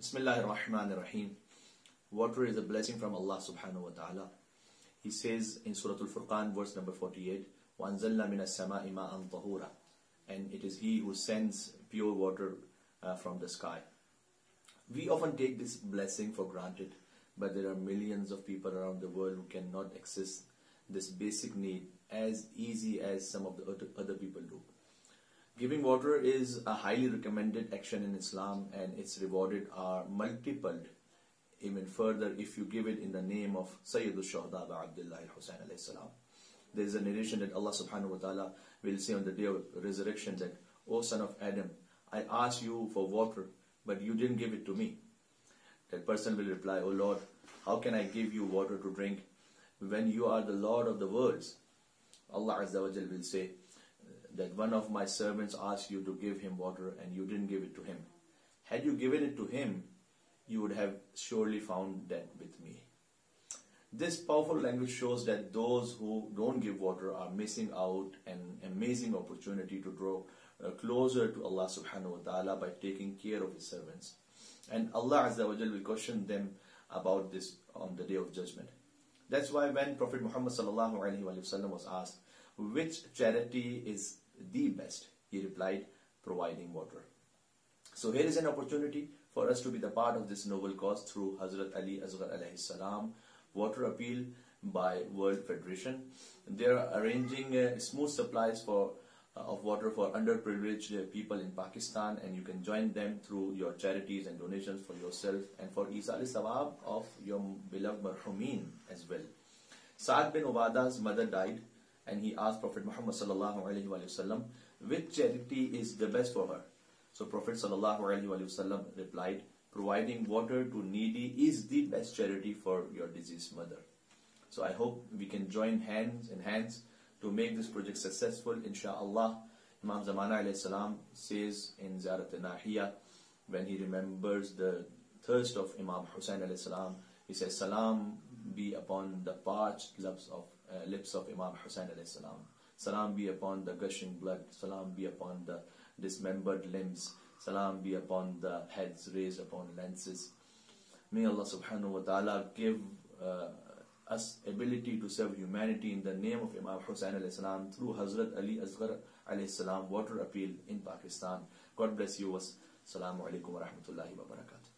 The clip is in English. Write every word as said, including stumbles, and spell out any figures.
Bismillahirrahmanirrahim. Water is a blessing from Allah subhanahu wa ta'ala. He says in Surah Al-Furqan, verse number forty-eight, وَأَنزَلْنَا مِنَ السَّمَاءِ مَاءً طَهُورًا. And it is He who sends pure water uh, from the sky. We often take this blessing for granted, but there are millions of people around the world who cannot access this basic need as easy as some of the other people do. Giving water is a highly recommended action in Islam, and its rewarded are multiplied even further if you give it in the name of Sayyidul Shuhada Abdullah al-Husayn alayhi salam. There is a narration that Allah subhanahu wa ta'ala will say on the day of resurrection that, O son of Adam, I asked you for water, but you didn't give it to me. That person will reply, O Lord, how can I give you water to drink when you are the Lord of the worlds? Allah Azza wa Jal will say that one of my servants asked you to give him water and you didn't give it to him. Had you given it to him, you would have surely found that with me. This powerful language shows that those who don't give water are missing out an amazing opportunity to draw uh, closer to Allah subhanahu wa ta'ala by taking care of His servants. And Allah Azza wa Jal will question them about this on the Day of Judgment. That's why when Prophet Muhammad sallallahu alaihi wasallam was asked, which charity is the best? He replied, providing water. So here is an opportunity for us to be the part of this noble cause through Hazrat Ali Asgar alayhi salam Water Appeal by World Federation. They are arranging uh, smooth supplies for uh, of water for underprivileged uh, people in Pakistan, and you can join them through your charities and donations for yourself and for Isal Sawab of your beloved Marhumin as well. Saad bin Ubada's mother died, and he asked Prophet Muhammad sallallahu alaihi wasallam which charity is the best for her. So Prophet sallallahu alaihi wasallam replied, providing water to needy is the best charity for your deceased mother. So I hope we can join hands in hands to make this project successful, inshaAllah. Imam Zamana alayhi salam says in Ziyarat al-Nahiya, when he remembers the thirst of Imam Hussain alayhi salam, he says, Salam be upon the parched lips of, uh, lips of Imam Hussain alayhi salam. Salam be upon the gushing blood. Salam be upon the dismembered limbs. Salam be upon the heads raised upon lances. May Allah subhanahu wa ta'ala give uh, us ability to serve humanity in the name of Imam Hussain alayhi salam through Hazrat Ali Asgar alayhi salam Water Appeal in Pakistan. God bless you. Assalamu alaikum wa rahmatullahi wa barakatuh.